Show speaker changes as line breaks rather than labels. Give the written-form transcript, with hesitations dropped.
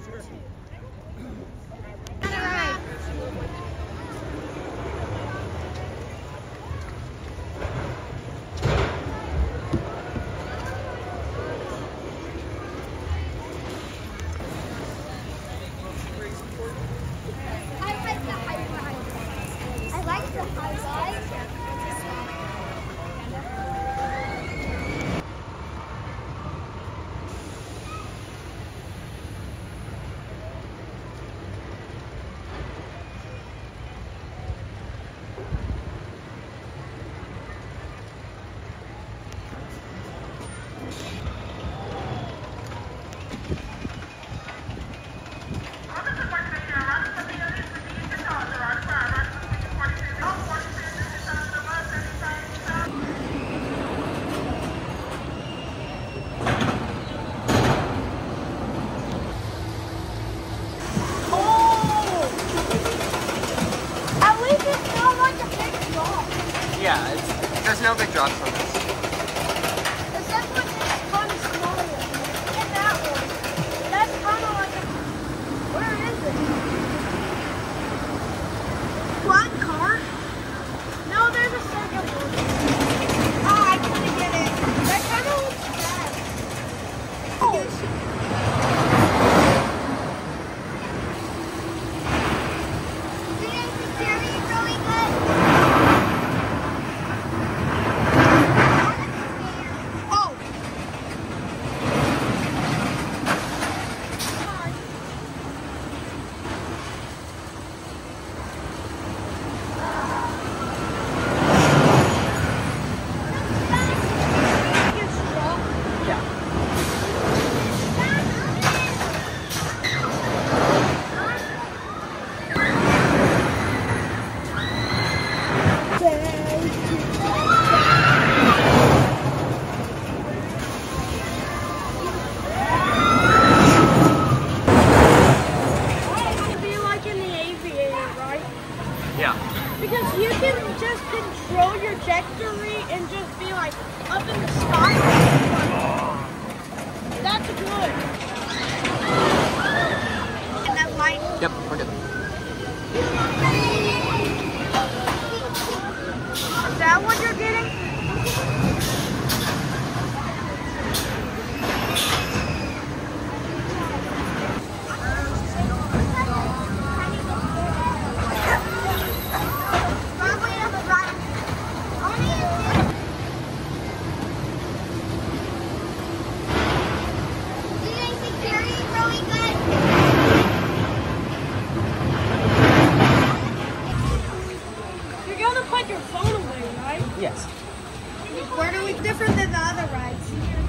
Yeah, there's no big drops on this.
Except when it's kind of smaller. And that one. That's kind of like a... Where is it? One car? No, there's a second one. Oh, I couldn't get it. That kind of looks bad. Oh. Because you can just control your trajectory and just be like up in the sky. That's good. And that light.
Yep, we're good.
Is that what you're getting?
Yes.
Where are we different than the other rides?